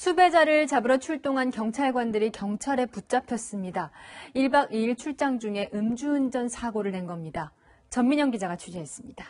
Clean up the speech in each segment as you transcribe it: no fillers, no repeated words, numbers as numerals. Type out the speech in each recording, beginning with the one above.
수배자를 잡으러 출동한 경찰관들이 경찰에 붙잡혔습니다. 1박 2일 출장 중에 음주운전 사고를 낸 겁니다. 전민영 기자가 취재했습니다.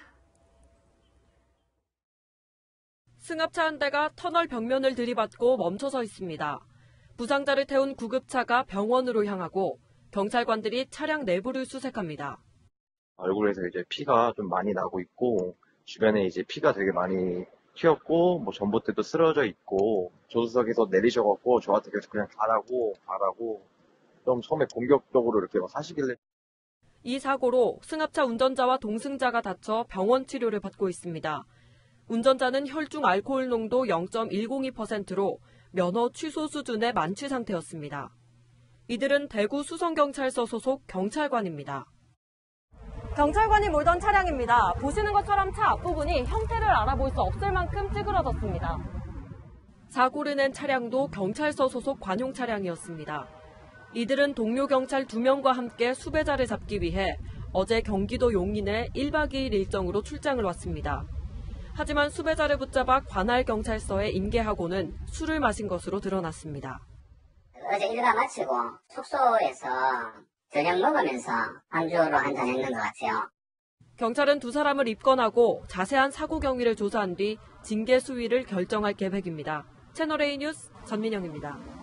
승합차 한 대가 터널 벽면을 들이받고 멈춰서 있습니다. 부상자를 태운 구급차가 병원으로 향하고 경찰관들이 차량 내부를 수색합니다. 얼굴에서 이제 피가 좀 많이 나고 있고 주변에 이제 피가 되게 많이 튀었고 뭐 전봇대도 쓰러져 있고 조수석에서 내리셔갖고 저한테 계속 그냥 가라고 좀 처음에 공격적으로 이렇게 막 하시길래. 이 사고로 승합차 운전자와 동승자가 다쳐 병원 치료를 받고 있습니다. 운전자는 혈중 알코올 농도 0.102%로 면허 취소 수준의 만취 상태였습니다. 이들은 대구 수성경찰서 소속 경찰관입니다. 경찰관이 몰던 차량입니다. 보시는 것처럼 차 앞부분이 형태를 알아볼 수 없을 만큼 찌그러졌습니다. 사고를 낸 차량도 경찰서 소속 관용 차량이었습니다. 이들은 동료 경찰 2명과 함께 수배자를 잡기 위해 어제 경기도 용인에 1박 2일 일정으로 출장을 왔습니다. 하지만 수배자를 붙잡아 관할 경찰서에 인계하고는 술을 마신 것으로 드러났습니다. 어제 일과 마치고 숙소에서 저녁 먹으면서 안주로 한잔했는 것 같아요. 경찰은 두 사람을 입건하고 자세한 사고 경위를 조사한 뒤 징계 수위를 결정할 계획입니다. 채널A 뉴스 전민영입니다.